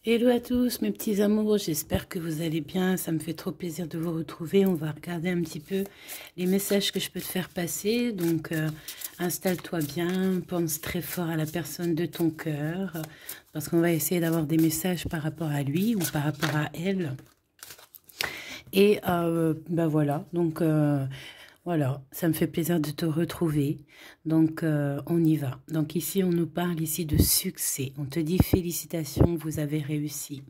Hello à tous mes petits amours, j'espère que vous allez bien, ça me fait trop plaisir de vous retrouver. On va regarder un petit peu les messages que je peux te faire passer. Donc installe-toi bien, pense très fort à la personne de ton cœur, parce qu'on va essayer d'avoir des messages par rapport à lui ou par rapport à elle. Et ben voilà, donc voilà, ça me fait plaisir de te retrouver. Donc, on y va. Donc ici, on nous parle ici de succès. On te dit félicitations, vous avez réussi.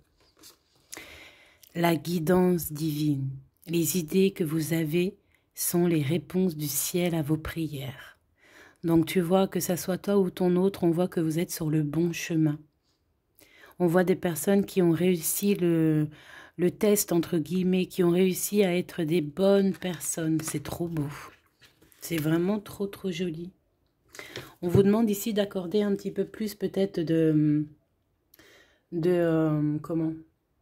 La guidance divine. Les idées que vous avez sont les réponses du ciel à vos prières. Donc tu vois que ça soit toi ou ton autre, on voit que vous êtes sur le bon chemin. On voit des personnes qui ont réussi le test, entre guillemets, qui ont réussi à être des bonnes personnes. C'est trop beau. C'est vraiment trop, trop joli. On vous demande ici d'accorder un petit peu plus peut-être comment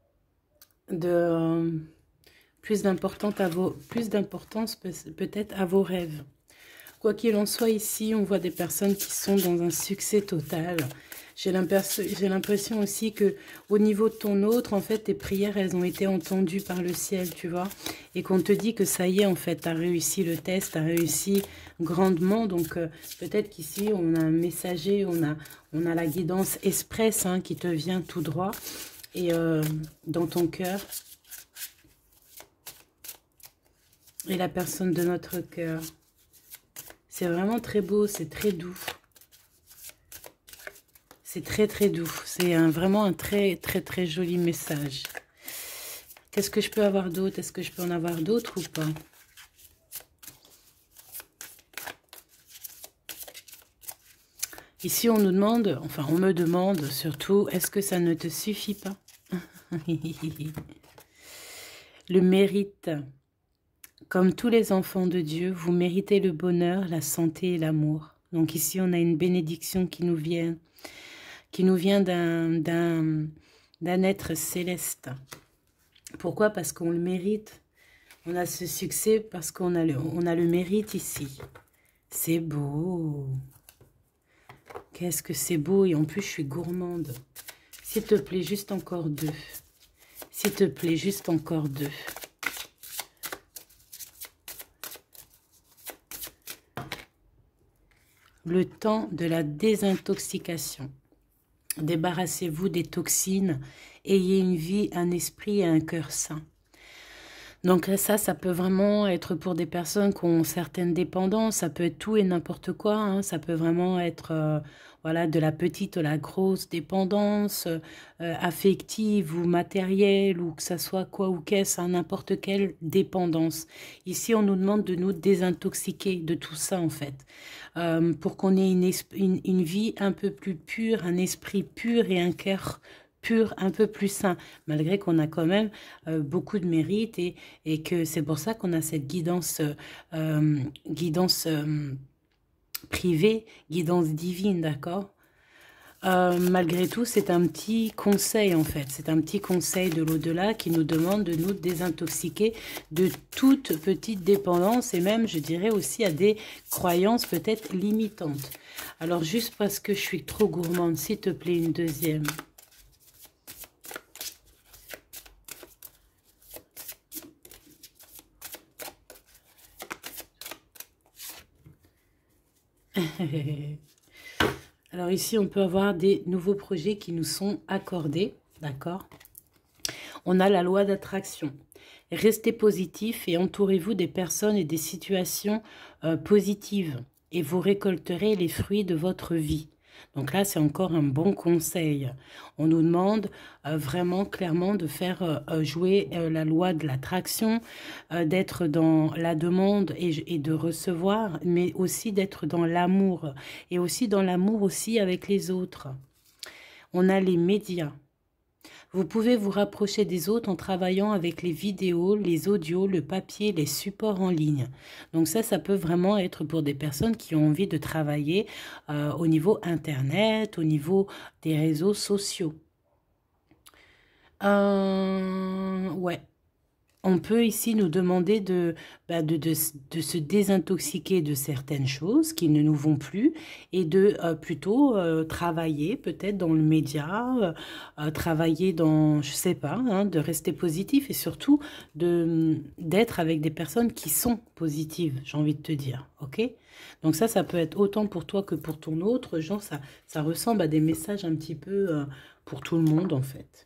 de plus d'importance peut-être à vos rêves. Quoi qu'il en soit, ici, on voit des personnes qui sont dans un succès total. J'ai l'impression aussi que au niveau de ton autre, en fait, tes prières, elles ont été entendues par le ciel, tu vois. Et qu'on te dit que ça y est, en fait, tu as réussi le test, tu as réussi grandement. Donc, peut-être qu'ici, on a un messager, on a la guidance express hein, qui te vient tout droit. Et dans ton cœur. Et la personne de notre cœur. C'est vraiment très beau, c'est très doux. C'est très très doux. C'est vraiment un très très très joli message. Qu'est-ce que je peux avoir d'autre? Est-ce que je peux en avoir d'autres ou pas? Ici on nous demande, enfin on me demande surtout, est-ce que ça ne te suffit pas? Le mérite. Comme tous les enfants de Dieu, vous méritez le bonheur, la santé et l'amour. Donc ici, on a une bénédiction qui nous vient d'un être céleste. Pourquoi? Parce qu'on le mérite. On a ce succès parce qu'on a le mérite ici. C'est beau. Qu'est-ce que c'est beau. Et en plus, je suis gourmande. S'il te plaît, juste encore deux. S'il te plaît, juste encore deux. Le temps de la désintoxication. Débarrassez-vous des toxines. Ayez une vie, un esprit et un cœur sain. Donc ça peut vraiment être pour des personnes qui ont certaines dépendances. Ça peut être tout et n'importe quoi. Hein. Ça peut vraiment être voilà, de la petite à la grosse dépendance affective ou matérielle ou que ça soit quoi ou qu'est-ce, hein, n'importe quelle dépendance. Ici, on nous demande de nous désintoxiquer de tout ça en fait. Pour qu'on ait une vie un peu plus pure, un esprit pur et un cœur pur, un peu plus sain, malgré qu'on a quand même beaucoup de mérite et que c'est pour ça qu'on a cette guidance, privée, guidance divine, d'accord? Malgré tout, c'est un petit conseil en fait, c'est un petit conseil de l'au-delà qui nous demande de nous désintoxiquer de toute petite dépendance et même, je dirais aussi, à des croyances peut-être limitantes. Alors, juste parce que je suis trop gourmande, s'il te plaît, une deuxième. Alors ici, on peut avoir des nouveaux projets qui nous sont accordés, d'accord? On a la loi d'attraction. Restez positif et entourez-vous des personnes et des situations positives et vous récolterez les fruits de votre vie. Donc là, c'est encore un bon conseil. On nous demande vraiment clairement de faire jouer la loi de l'attraction, d'être dans la demande et de recevoir, mais aussi d'être dans l'amour. Et aussi dans l'amour aussi avec les autres. On a les médias. Vous pouvez vous rapprocher des autres en travaillant avec les vidéos, les audios, le papier, les supports en ligne. Donc ça peut vraiment être pour des personnes qui ont envie de travailler au niveau Internet, au niveau des réseaux sociaux. Ouais. on peut ici nous demander de se désintoxiquer de certaines choses qui ne nous vont plus et de plutôt travailler peut-être dans le média, travailler dans, je sais pas, hein, de rester positif et surtout d'être avec des personnes qui sont positives, j'ai envie de te dire, ok? Donc ça peut être autant pour toi que pour ton autre, genre ça ressemble à des messages un petit peu pour tout le monde en fait.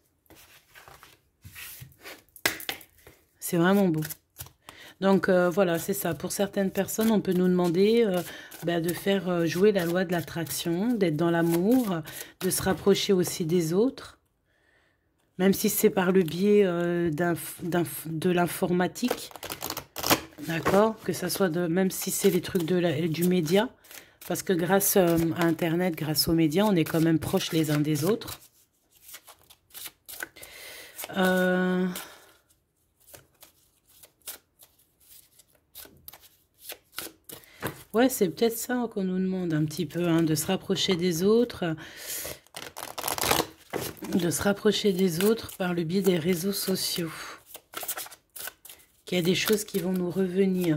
C'est vraiment beau. Donc voilà, c'est ça. Pour certaines personnes, on peut nous demander de faire jouer la loi de l'attraction, d'être dans l'amour, de se rapprocher aussi des autres. Même si c'est par le biais de l'informatique, d'accord? Que ça soit même si c'est les trucs du média. Parce que grâce à Internet, grâce aux médias, on est quand même proches les uns des autres. Ouais, c'est peut-être ça qu'on nous demande un petit peu, hein, de se rapprocher des autres. De se rapprocher des autres par le biais des réseaux sociaux. Qu'il y a des choses qui vont nous revenir.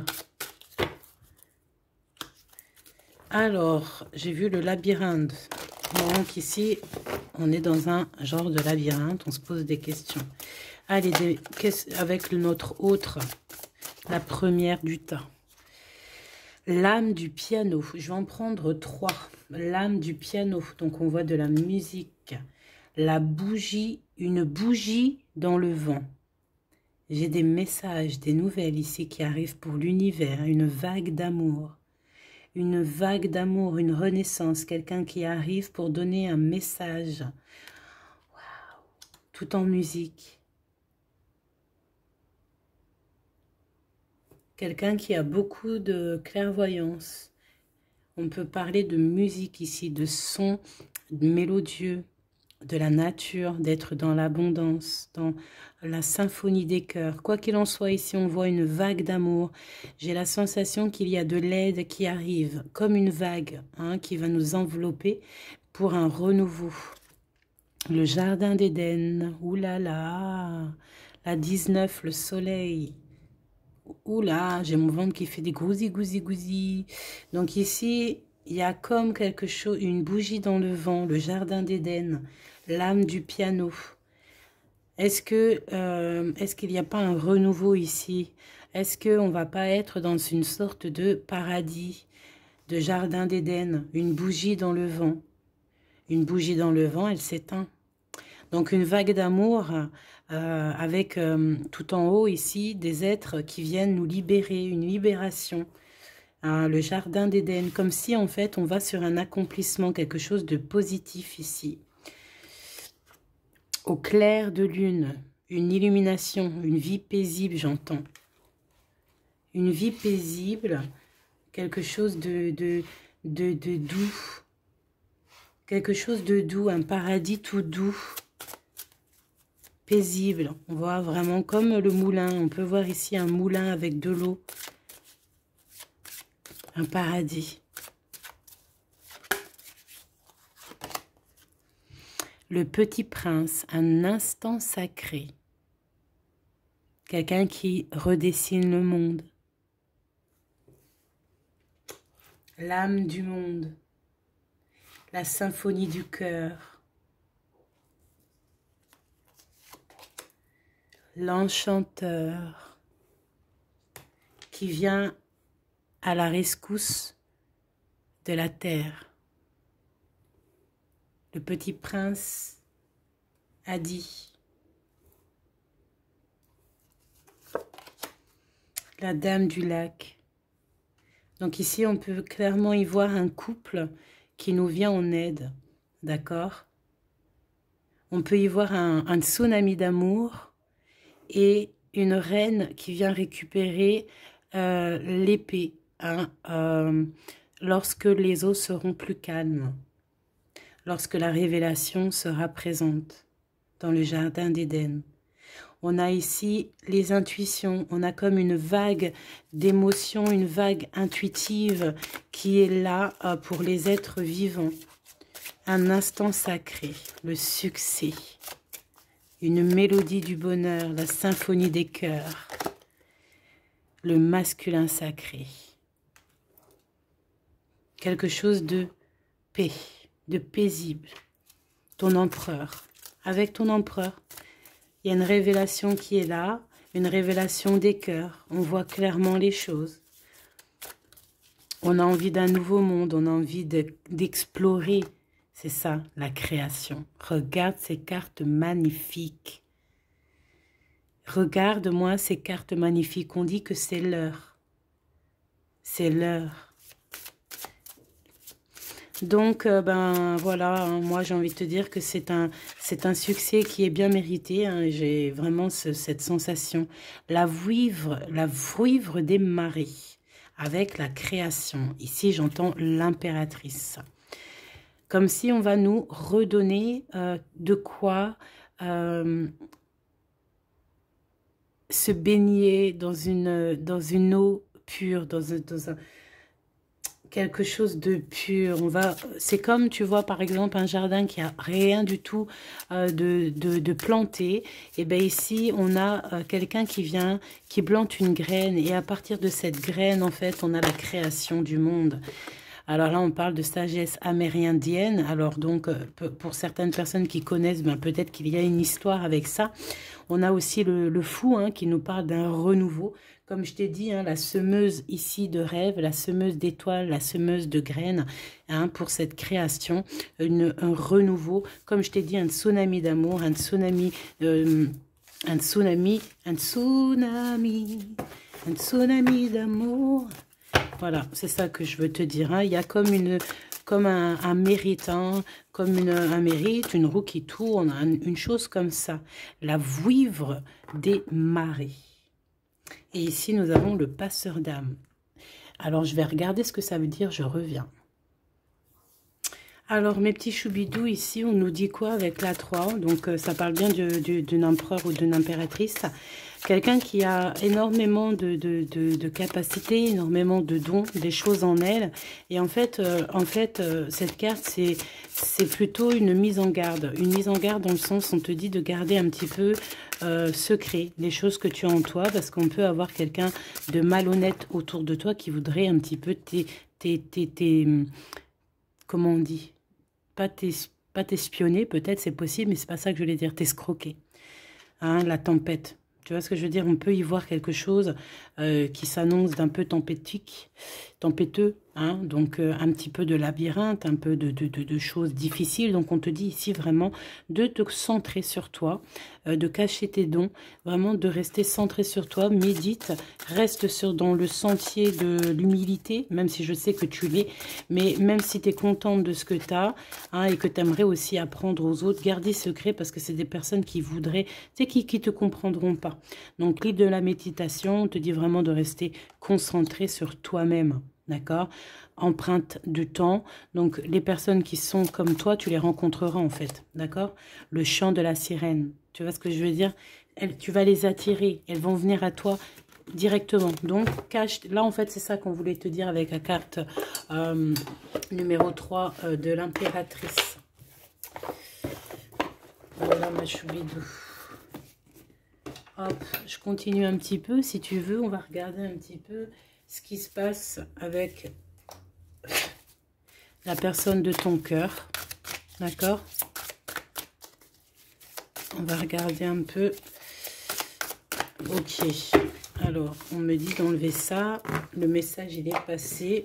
Alors, j'ai vu le labyrinthe. Donc ici, on est dans un genre de labyrinthe, on se pose des questions. Allez, avec notre autre, la première du tas. L'âme du piano. Je vais en prendre 3. L'âme du piano. Donc on voit de la musique. La bougie, une bougie dans le vent. J'ai des messages, des nouvelles ici qui arrivent pour l'univers. Une vague d'amour. Une vague d'amour, une renaissance. Quelqu'un qui arrive pour donner un message. Waouh. Tout en musique. Quelqu'un qui a beaucoup de clairvoyance. On peut parler de musique ici, de sons mélodieux, de la nature, d'être dans l'abondance, dans la symphonie des cœurs. Quoi qu'il en soit, ici on voit une vague d'amour. J'ai la sensation qu'il y a de l'aide qui arrive, comme une vague, hein, qui va nous envelopper pour un renouveau. Le jardin d'Éden, oulala, la 19, le soleil. Oula, j'ai mon ventre qui fait des gousi, gousi, gousi. Donc ici, il y a comme quelque chose, une bougie dans le vent, le jardin d'Éden, l'âme du piano. Est-ce qu'il n'y a pas un renouveau ici? Est-ce qu'on ne va pas être dans une sorte de paradis, de jardin d'Éden, une bougie dans le vent? Une bougie dans le vent, elle s'éteint. Donc une vague d'amour avec tout en haut ici des êtres qui viennent nous libérer, une libération. Le jardin d'Éden, comme si en fait on va sur un accomplissement, quelque chose de positif ici. Au clair de lune, une illumination, une vie paisible, j'entends. Une vie paisible, quelque chose de doux. Quelque chose de doux, un paradis tout doux. Paisible, on voit vraiment comme le moulin, on peut voir ici un moulin avec de l'eau, un paradis. Le petit prince, un instant sacré, quelqu'un qui redessine le monde, l'âme du monde, la symphonie du cœur. L'enchanteur qui vient à la rescousse de la terre. Le petit prince a dit. La dame du lac. Donc ici, on peut clairement y voir un couple qui nous vient en aide. D'accord? On peut y voir un tsunami d'amour. Et une reine qui vient récupérer l'épée hein, lorsque les eaux seront plus calmes, lorsque la révélation sera présente dans le jardin d'Éden. On a ici les intuitions, on a comme une vague d'émotions, une vague intuitive qui est là pour les êtres vivants. Un instant sacré, le succès. Une mélodie du bonheur, la symphonie des cœurs. le masculin sacré. Quelque chose de paix, de paisible. Ton empereur. Avec ton empereur, il y a une révélation qui est là, une révélation des cœurs. On voit clairement les choses. On a envie d'un nouveau monde, on a envie d'explorer. C'est ça, la création. Regarde ces cartes magnifiques. Regarde-moi ces cartes magnifiques. On dit que c'est l'heure. C'est l'heure. Donc, ben voilà, hein, moi j'ai envie de te dire que c'est un succès qui est bien mérité. Hein, j'ai vraiment cette sensation. La vouivre des marées avec la création. Ici, j'entends l'impératrice. Comme si on va nous redonner de quoi se baigner dans une eau pure, dans quelque chose de pur. C'est comme, tu vois, par exemple, un jardin qui a rien du tout de planté. Et bien ici, on a quelqu'un qui vient, qui plante une graine. Et à partir de cette graine, en fait, on a la création du monde. Alors là, on parle de sagesse amérindienne. Alors donc, pour certaines personnes qui connaissent, ben, peut-être qu'il y a une histoire avec ça. On a aussi le fou hein, qui nous parle d'un renouveau. Comme je t'ai dit, hein, la semeuse ici de rêve, la semeuse d'étoiles, la semeuse de graines, hein, pour cette création, un renouveau. Comme je t'ai dit, un tsunami d'amour, un tsunami d'amour. Voilà, c'est ça que je veux te dire. Hein. Il y a comme un mérite, hein, comme un mérite, une roue qui tourne, une chose comme ça. La vouivre des marées. Et ici, nous avons le passeur d'âme. Alors, je vais regarder ce que ça veut dire, je reviens. Alors, mes petits choubidous, ici, on nous dit quoi avec la 3? Donc, ça parle bien d'un empereur ou d'une impératrice. Quelqu'un qui a énormément de capacités, énormément de dons, des choses en elle. Et en fait, cette carte, c'est plutôt une mise en garde. Une mise en garde dans le sens, on te dit de garder un petit peu secret les choses que tu as en toi. Parce qu'on peut avoir quelqu'un de malhonnête autour de toi qui voudrait un petit peu comment on dit? Pas t'espionner, peut-être, c'est possible, mais c'est pas ça que je voulais dire, t'escroquer. Hein, la tempête. Tu vois ce que je veux dire? On peut y voir quelque chose qui s'annonce d'un peu tempêteux, hein? Donc un petit peu de labyrinthe, un peu de choses difficiles. Donc on te dit ici vraiment de te centrer sur toi, de cacher tes dons, vraiment de rester centré sur toi, médite, reste dans le sentier de l'humilité, même si je sais que tu l'es, mais même si tu es contente de ce que tu as, hein, et que tu aimerais aussi apprendre aux autres, garder secret parce que c'est des personnes qui voudraient, tu sais, qui te comprendront pas. Donc, l'idée de la méditation, on te dit vraiment de rester concentré sur toi-même, d'accord? Empreinte du temps. Donc, les personnes qui sont comme toi, tu les rencontreras en fait, d'accord? Le chant de la sirène, tu vois ce que je veux dire? Tu vas les attirer, elles vont venir à toi directement. Donc, cache. Là, en fait, c'est ça qu'on voulait te dire avec la carte numéro 3 de l'impératrice. Voilà, ma choubidou. Hop, je continue un petit peu. Si tu veux, on va regarder un petit peu ce qui se passe avec la personne de ton cœur. D'accord? On va regarder un peu. Ok. Alors, on me dit d'enlever ça. Le message, il est passé.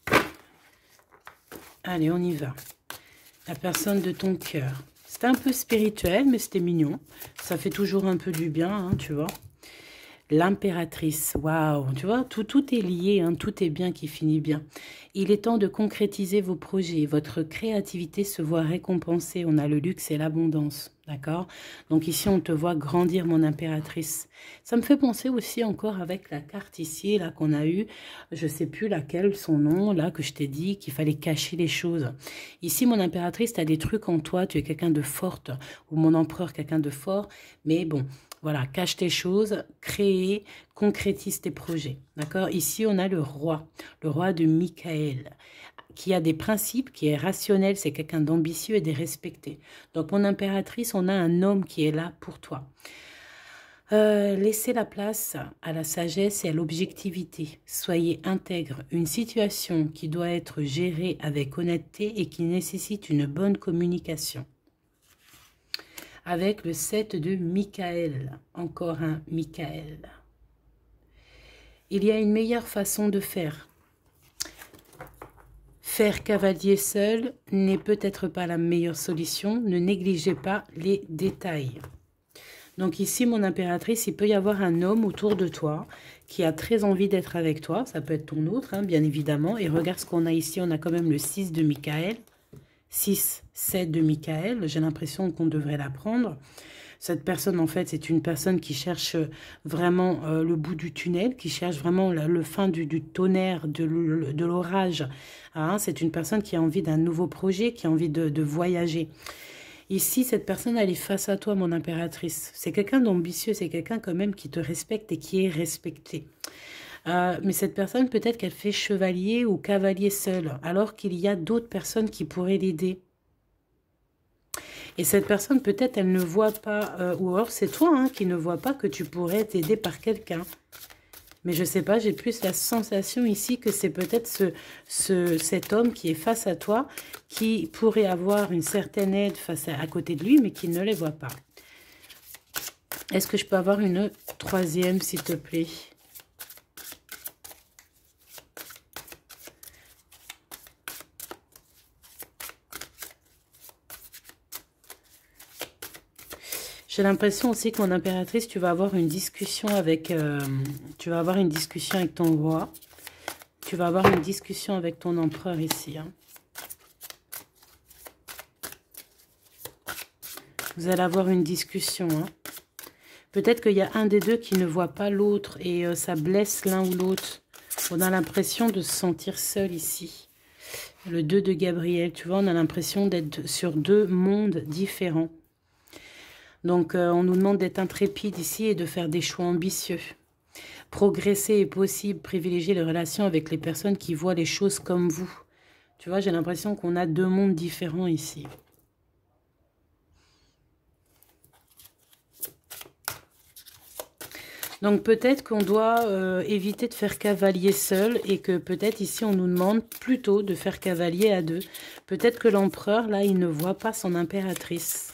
Allez, on y va. La personne de ton cœur. C'était un peu spirituel, mais c'était mignon. Ça fait toujours un peu du bien, hein, tu vois. L'impératrice, waouh, tu vois, tout est lié, hein, tout est bien qui finit bien. Il est temps de concrétiser vos projets. Votre créativité se voit récompensée. On a le luxe et l'abondance, d'accord? Donc ici, on te voit grandir, mon impératrice. Ça me fait penser aussi encore avec la carte ici, là, qu'on a eue. Je sais plus laquelle, son nom, là, que je t'ai dit, qu'il fallait cacher les choses. Ici, mon impératrice, tu as des trucs en toi, tu es quelqu'un de forte, ou mon empereur, quelqu'un de fort, mais bon... Voilà, cache tes choses, crée, concrétise tes projets. D'accord? Ici, on a le roi de Michael, qui a des principes, qui est rationnel, c'est quelqu'un d'ambitieux et de respecté. Donc, mon impératrice, on a un homme qui est là pour toi. Laissez la place à la sagesse et à l'objectivité. Soyez intègre. Une situation qui doit être gérée avec honnêteté et qui nécessite une bonne communication. Avec le 7 de Michael. Encore un Michael. Il y a une meilleure façon de faire. Faire cavalier seul n'est peut-être pas la meilleure solution. Ne négligez pas les détails. Donc ici, mon impératrice, il peut y avoir un homme autour de toi qui a très envie d'être avec toi. Ça peut être ton autre, hein, bien évidemment. Et regarde ce qu'on a ici. On a quand même le 6 de Michael. 6, 7 de Michael. J'ai l'impression qu'on devrait la prendre. Cette personne, en fait, c'est une personne qui cherche vraiment le bout du tunnel, qui cherche vraiment le fin du tonnerre, de l'orage. Hein, c'est une personne qui a envie d'un nouveau projet, qui a envie de voyager. Ici, cette personne, elle est face à toi, mon impératrice. C'est quelqu'un d'ambitieux, c'est quelqu'un quand même qui te respecte et qui est respecté. Mais cette personne, peut-être qu'elle fait chevalier ou cavalier seul, alors qu'il y a d'autres personnes qui pourraient l'aider. Et cette personne, peut-être, elle ne voit pas, ou alors c'est toi hein, qui ne vois pas que tu pourrais être aidé par quelqu'un. Mais je ne sais pas, j'ai plus la sensation ici que c'est peut-être cet homme qui est face à toi, qui pourrait avoir une certaine aide à côté de lui, mais qui ne les voit pas. Est-ce que je peux avoir une troisième, s'il te plaît ? J'ai l'impression aussi que mon impératrice, tu vas avoir une discussion avec, ton roi. Tu vas avoir une discussion avec ton empereur ici. Hein. Vous allez avoir une discussion. Hein. Peut-être qu'il y a un des deux qui ne voit pas l'autre et ça blesse l'un ou l'autre. On a l'impression de se sentir seul ici. Le 2 de Gabriel, tu vois, on a l'impression d'être sur deux mondes différents. Donc, on nous demande d'être intrépide ici et de faire des choix ambitieux. Progresser est possible, privilégier les relations avec les personnes qui voient les choses comme vous. Tu vois, j'ai l'impression qu'on a deux mondes différents ici. Donc, peut-être qu'on doit éviter de faire cavalier seul et que peut-être ici, on nous demande plutôt de faire cavalier à deux. Peut-être que l'empereur, là, il ne voit pas son impératrice.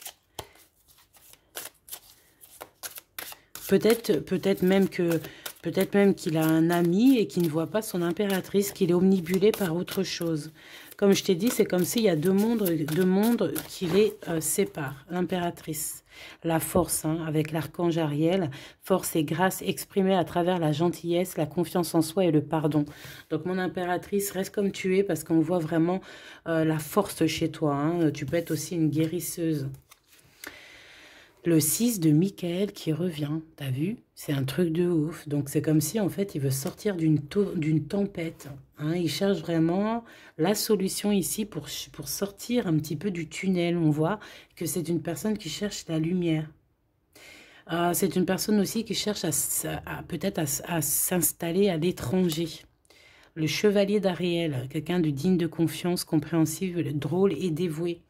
Peut-être même qu'il a un ami et qu'il ne voit pas son impératrice, qu'il est omnibulé par autre chose. Comme je t'ai dit, c'est comme s'il y a deux mondes qui les séparent. L'impératrice, la force, hein, avec l'archange Ariel, force et grâce exprimée à travers la gentillesse, la confiance en soi et le pardon. Donc mon impératrice, reste comme tu es parce qu'on voit vraiment la force chez toi. Hein. Tu peux être aussi une guérisseuse. Le 6 de Michael qui revient, t'as vu? C'est un truc de ouf. Donc c'est comme si en fait il veut sortir d'une tempête. Hein. Il cherche vraiment la solution ici pour sortir un petit peu du tunnel. On voit que c'est une personne qui cherche la lumière. C'est une personne aussi qui cherche peut-être à s'installer à l'étranger. Le chevalier d'Ariel, quelqu'un de digne de confiance, compréhensible, drôle et dévoué.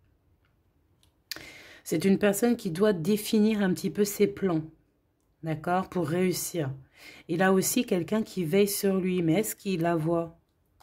C'est une personne qui doit définir un petit peu ses plans, d'accord, pour réussir. Il a aussi quelqu'un qui veille sur lui, mais est-ce qu'il la voit?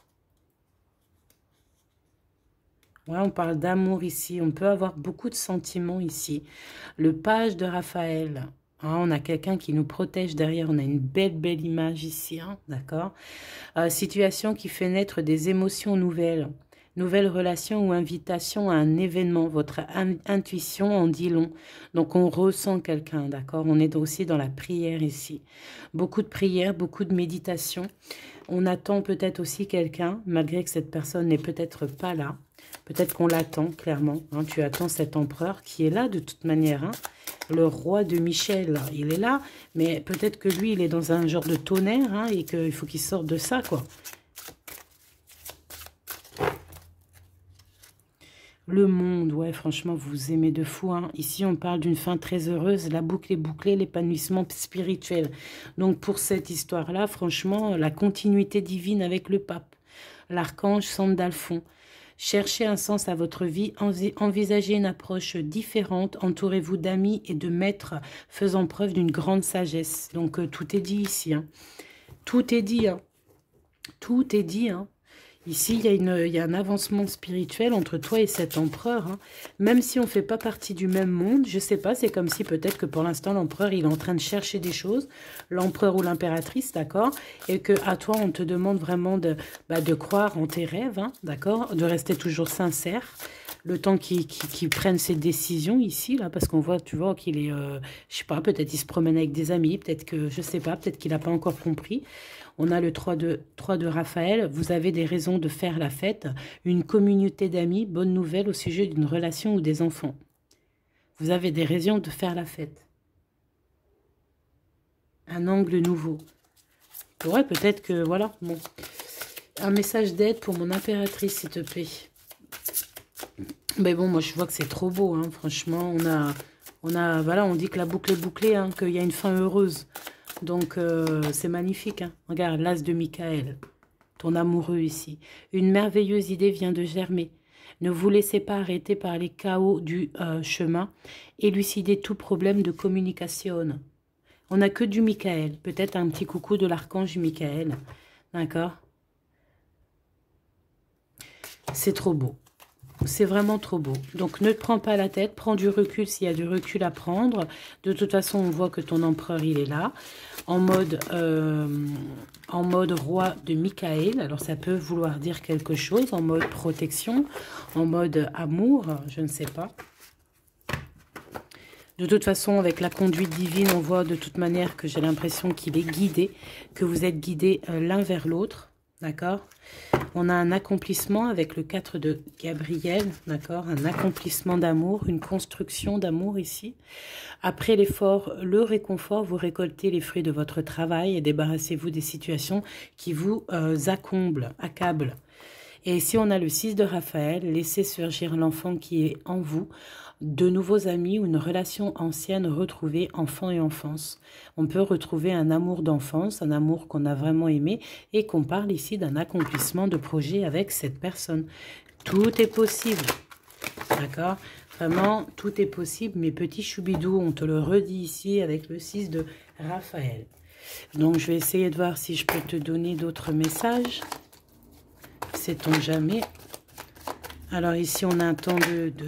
Ouais, on parle d'amour ici, on peut avoir beaucoup de sentiments ici. Le page de Raphaël, hein, on a quelqu'un qui nous protège derrière, on a une belle image ici, hein, d'accord. Situation qui fait naître des émotions nouvelles. Nouvelle relation ou invitation à un événement. Votre intuition en dit long. Donc, on ressent quelqu'un, d'accord? On est aussi dans la prière ici. Beaucoup de prière, beaucoup de méditation. On attend peut-être aussi quelqu'un, malgré que cette personne n'est peut-être pas là. Peut-être qu'on l'attend, clairement. Hein. Tu attends cet empereur qui est là, de toute manière. Hein. Le roi de Michel, il est là. Mais peut-être que lui, il est dans un genre de tonnerre hein, et qu'il faut qu'il sorte de ça, quoi. Le monde, ouais, franchement, vous aimez de fou. Hein. Ici, on parle d'une fin très heureuse. La boucle est bouclée, l'épanouissement spirituel. Donc, pour cette histoire-là, franchement, la continuité divine avec le pape. L'archange Sandalphon. Cherchez un sens à votre vie, envisagez une approche différente, entourez-vous d'amis et de maîtres faisant preuve d'une grande sagesse. Donc, tout est dit ici. Hein. Tout est dit. Hein. Tout est dit. Hein. Ici, il y a un avancement spirituel entre toi et cet empereur. Hein. Même si on ne fait pas partie du même monde, je ne sais pas, c'est comme si peut-être que pour l'instant, l'empereur, il est en train de chercher des choses, l'empereur ou l'impératrice, d'accord? Et que à toi, on te demande vraiment de croire en tes rêves, hein, d'accord? De rester toujours sincère. Le temps qu'il prenne ses décisions ici, là, parce qu'on voit, tu vois, qu'il est, je sais pas, peut-être il se promène avec des amis, peut-être que, je sais pas, peut-être qu'il n'a pas encore compris. On a le 3 de Raphaël. Vous avez des raisons de faire la fête. Une communauté d'amis. Bonne nouvelle au sujet d'une relation ou des enfants. Vous avez des raisons de faire la fête. Un angle nouveau. Ouais, peut-être que, voilà, bon. Un message d'aide pour mon impératrice, s'il te plaît. Mais bon, moi, je vois que c'est trop beau, hein, franchement. Voilà, on dit que la boucle est bouclée, hein, qu'il y a une fin heureuse. Donc, c'est magnifique. Hein. Regarde, l'as de Michael, ton amoureux ici. Une merveilleuse idée vient de germer. Ne vous laissez pas arrêter par les chaos du chemin. Élucidez tout problème de communication. On n'a que du Michael. Peut-être un petit coucou de l'archange Michael. D'accord? C'est trop beau. C'est vraiment trop beau. Donc, ne te prends pas la tête. Prends du recul s'il y a du recul à prendre. De toute façon, on voit que ton empereur, il est là. En mode roi de Michael. Alors, ça peut vouloir dire quelque chose. En mode protection. En mode amour. Je ne sais pas. De toute façon, avec la conduite divine, on voit de toute manière que j'ai l'impression qu'il est guidé. Que vous êtes guidés l'un vers l'autre. D'accord? On a un accomplissement avec le 4 de Gabriel, d'accord? Un accomplissement d'amour, une construction d'amour ici. Après l'effort, le réconfort, vous récoltez les fruits de votre travail et débarrassez-vous des situations qui vous accablent. Et ici, on a le 6 de Raphaël, laissez surgir l'enfant qui est en vous, de nouveaux amis ou une relation ancienne retrouvée, enfant et enfance. On peut retrouver un amour d'enfance, un amour qu'on a vraiment aimé et qu'on parle ici d'un accomplissement de projet avec cette personne. Tout est possible, d'accord? Vraiment, tout est possible. Mes petits choubidous, on te le redit ici avec le 6 de Raphaël. Donc, je vais essayer de voir si je peux te donner d'autres messages. Sait-on jamais? Alors ici, on a un temps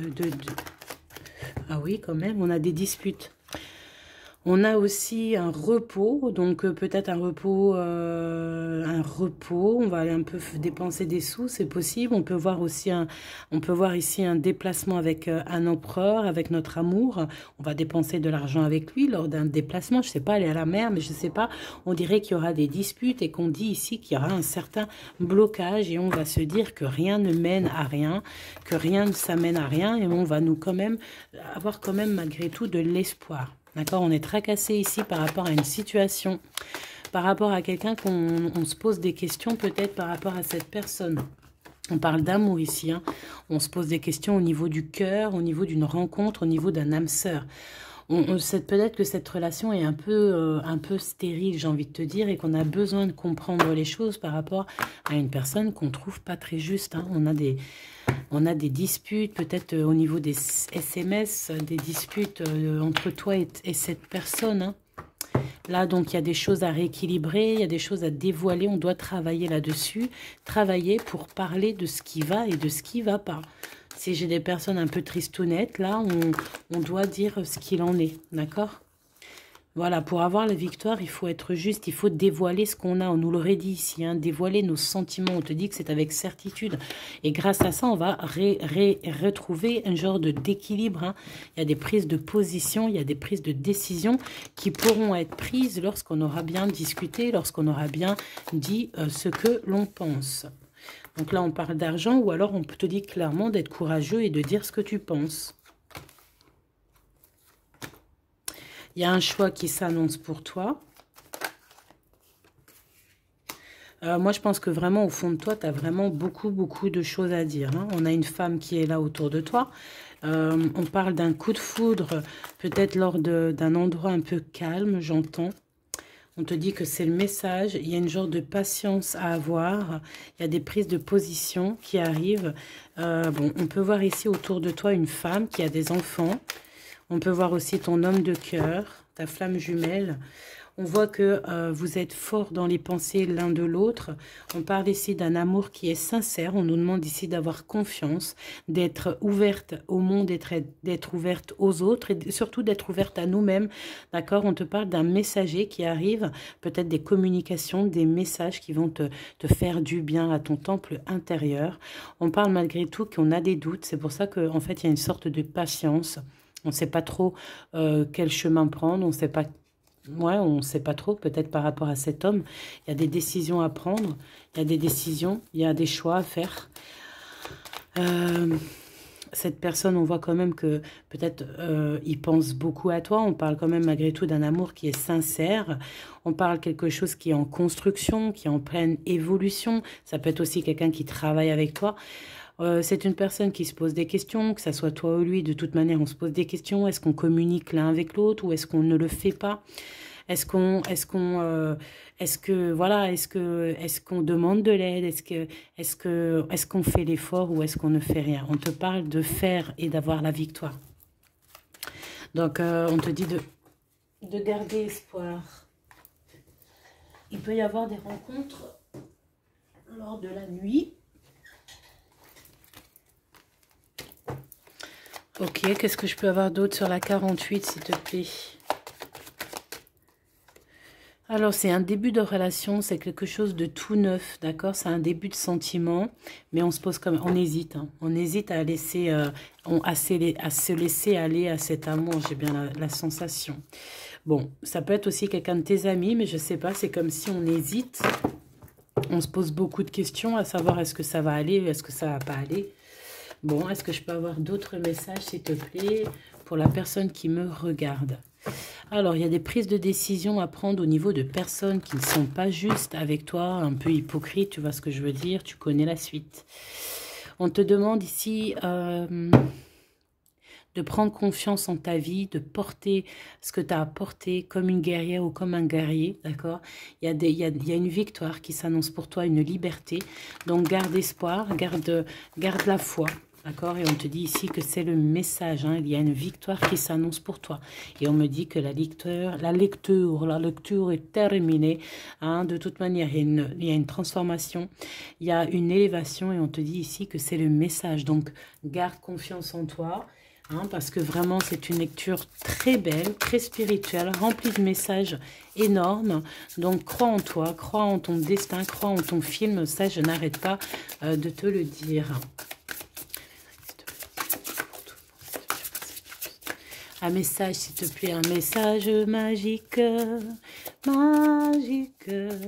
Ah oui, quand même, on a des disputes. On a aussi un repos, donc peut-être un repos, on va aller un peu dépenser des sous, c'est possible. On peut voir aussi ici un déplacement avec un empereur, avec notre amour. On va dépenser de l'argent avec lui lors d'un déplacement, je sais pas, aller à la mer, mais je sais pas. On dirait qu'il y aura des disputes et qu'on dit ici qu'il y aura un certain blocage et on va se dire que rien ne mène à rien, que rien ne s'amène à rien et on va nous quand même avoir quand même malgré tout de l'espoir. D'accord, on est tracassé ici par rapport à une situation, par rapport à quelqu'un qu'on se pose des questions peut-être par rapport à cette personne. On parle d'amour ici, hein. On se pose des questions au niveau du cœur, au niveau d'une rencontre, au niveau d'un âme sœur. Peut-être que cette relation est un peu stérile, j'ai envie de te dire, et qu'on a besoin de comprendre les choses par rapport à une personne qu'on trouve pas très juste. Hein. On a des disputes, peut-être au niveau des SMS, des disputes entre toi et cette personne. Hein. Là, donc, il y a des choses à rééquilibrer, il y a des choses à dévoiler. On doit travailler là-dessus, travailler pour parler de ce qui va et de ce qui ne va pas. Si j'ai des personnes un peu tristounettes, là, on doit dire ce qu'il en est, d'accord? Voilà, pour avoir la victoire, il faut être juste, il faut dévoiler ce qu'on a. On nous l'aurait dit ici, hein, dévoiler nos sentiments. On te dit que c'est avec certitude. Et grâce à ça, on va retrouver un genre d'équilibre. Hein. Il y a des prises de position, il y a des prises de décision qui pourront être prises lorsqu'on aura bien discuté, lorsqu'on aura bien dit ce que l'on pense. Donc là, on parle d'argent ou alors on te dit clairement d'être courageux et de dire ce que tu penses. Il y a un choix qui s'annonce pour toi. Moi, je pense que vraiment, au fond de toi, tu as vraiment beaucoup de choses à dire. Hein. On a une femme qui est là autour de toi. On parle d'un coup de foudre, peut-être lors d'un endroit un peu calme, j'entends. On te dit que c'est le message. Il y a une genre de patience à avoir. Il y a des prises de position qui arrivent. Bon, on peut voir ici autour de toi une femme qui a des enfants. On peut voir aussi ton homme de cœur, ta flamme jumelle. On voit que vous êtes fort dans les pensées l'un de l'autre. On parle ici d'un amour qui est sincère. On nous demande ici d'avoir confiance, d'être ouverte au monde, d'être ouverte aux autres et surtout d'être ouverte à nous-mêmes. D'accord? On te parle d'un messager qui arrive, peut-être des communications, des messages qui vont te faire du bien à ton temple intérieur. On parle malgré tout qu'on a des doutes. C'est pour ça qu'en fait, il y a une sorte de patience. On ne sait pas trop quel chemin prendre. On ne sait pas... Ouais, on ne sait pas trop, peut-être par rapport à cet homme. Il y a des décisions à prendre, il y a des décisions, il y a des choix à faire. Cette personne, on voit quand même que peut-être il pense beaucoup à toi. On parle quand même malgré tout d'un amour qui est sincère. On parle quelque chose qui est en construction, qui est en pleine évolution. Ça peut être aussi quelqu'un qui travaille avec toi. C'est une personne qui se pose des questions, que ce soit toi ou lui, de toute manière, on se pose des questions. Est-ce qu'on communique l'un avec l'autre ou est-ce qu'on ne le fait pas? Est-ce qu'on demande de l'aide? Est-ce qu'on fait l'effort ou est-ce qu'on ne fait rien? On te parle de faire et d'avoir la victoire. Donc, on te dit de garder espoir. Il peut y avoir des rencontres lors de la nuit. Ok, qu'est-ce que je peux avoir d'autre sur la 48, s'il te plaît? Alors, c'est un début de relation, c'est quelque chose de tout neuf, d'accord? C'est un début de sentiment, mais on se pose comme... On hésite, hein. On hésite à laisser... à se laisser aller à cet amour, j'ai bien la sensation. Bon, ça peut être aussi quelqu'un de tes amis, mais je sais pas, c'est comme si on hésite. On se pose beaucoup de questions, à savoir est-ce que ça va aller, est-ce que ça va pas aller. Bon, est-ce que je peux avoir d'autres messages, s'il te plaît, pour la personne qui me regarde? Alors, il y a des prises de décision à prendre au niveau de personnes qui ne sont pas justes avec toi, un peu hypocrites, tu vois ce que je veux dire, tu connais la suite. On te demande ici de prendre confiance en ta vie, de porter ce que tu as apporté comme une guerrière ou comme un guerrier, d'accord? Il y a une victoire qui s'annonce pour toi, une liberté. Donc, garde espoir, garde la foi. D'accord? Et on te dit ici que c'est le message. Hein, il y a une victoire qui s'annonce pour toi. Et on me dit que la lecture est terminée. Hein, de toute manière, il y a une transformation. Il y a une élévation. Et on te dit ici que c'est le message. Donc, garde confiance en toi. Hein, parce que vraiment, c'est une lecture très belle, très spirituelle, remplie de messages énormes. Donc, crois en toi, crois en ton destin, crois en ton film. Ça, je n'arrête pas de te le dire. Un message, s'il te plaît, un message magique, magique.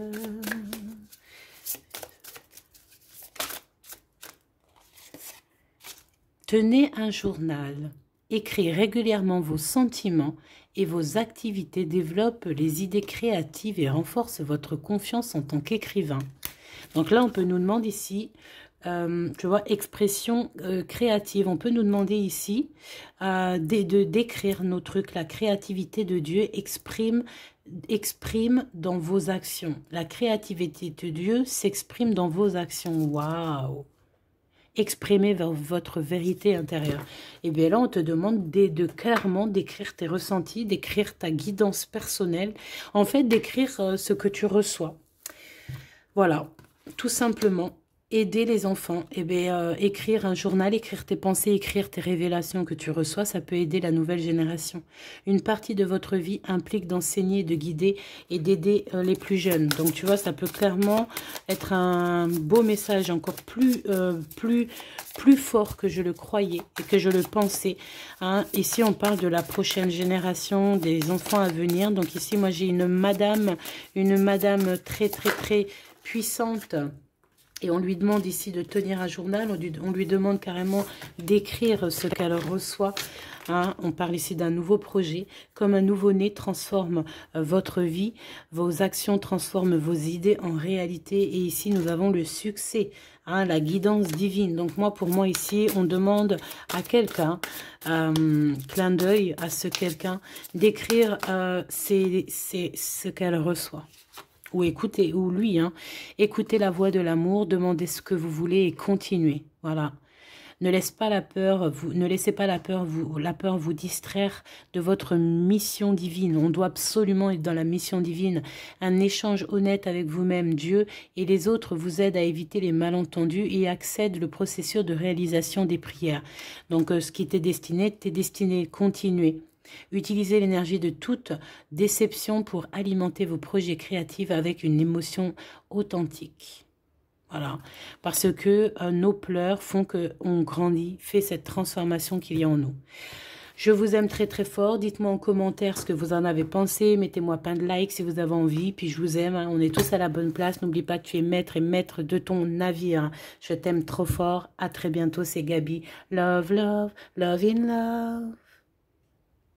Tenez un journal. Écrivez régulièrement vos sentiments et vos activités développent les idées créatives et renforcent votre confiance en tant qu'écrivain. Donc là, on peut nous demander ici... tu vois, expression créative. On peut nous demander ici de décrire nos trucs. La créativité de Dieu exprime dans vos actions. La créativité de Dieu s'exprime dans vos actions. Waouh! Exprimez votre vérité intérieure. Et bien là, on te demande clairement d'écrire tes ressentis, d'écrire ta guidance personnelle. En fait, d'écrire ce que tu reçois. Voilà, tout simplement. Aider les enfants, écrire un journal, écrire tes pensées, écrire tes révélations que tu reçois, ça peut aider la nouvelle génération. Une partie de votre vie implique d'enseigner, de guider et d'aider les plus jeunes. Donc tu vois, ça peut clairement être un beau message, encore plus fort que je le croyais et que je le pensais. Hein. Ici, on parle de la prochaine génération, des enfants à venir. Donc ici, moi, j'ai une madame très, très, très puissante. Et on lui demande ici de tenir un journal, on lui demande carrément d'écrire ce qu'elle reçoit. Hein, on parle ici d'un nouveau projet, comme un nouveau-né transforme votre vie, vos actions transforment vos idées en réalité. Et ici, nous avons le succès, hein, la guidance divine. Donc moi, pour moi, ici, on demande à quelqu'un, clin d'œil à ce quelqu'un, d'écrire ce qu'elle reçoit. Ou écoutez, ou lui, hein, écoutez la voix de l'amour, demandez ce que vous voulez et continuez. Voilà. Ne laissez pas la peur vous distraire de votre mission divine. On doit absolument être dans la mission divine. Un échange honnête avec vous-même, Dieu et les autres vous aide à éviter les malentendus et accède le processus de réalisation des prières. Donc, ce qui t'est destiné, continuez. Utilisez l'énergie de toute déception pour alimenter vos projets créatifs avec une émotion authentique. Voilà, parce que nos pleurs font qu'on grandit, fait cette transformation qu'il y a en nous. Je vous aime très très fort. Dites-moi en commentaire ce que vous en avez pensé. Mettez-moi plein de likes si vous avez envie. Puis je vous aime. Hein. On est tous à la bonne place. N'oublie pas que tu es maître et maître de ton navire. Hein. Je t'aime trop fort. À très bientôt. C'est Gabi. Love, love, love in love.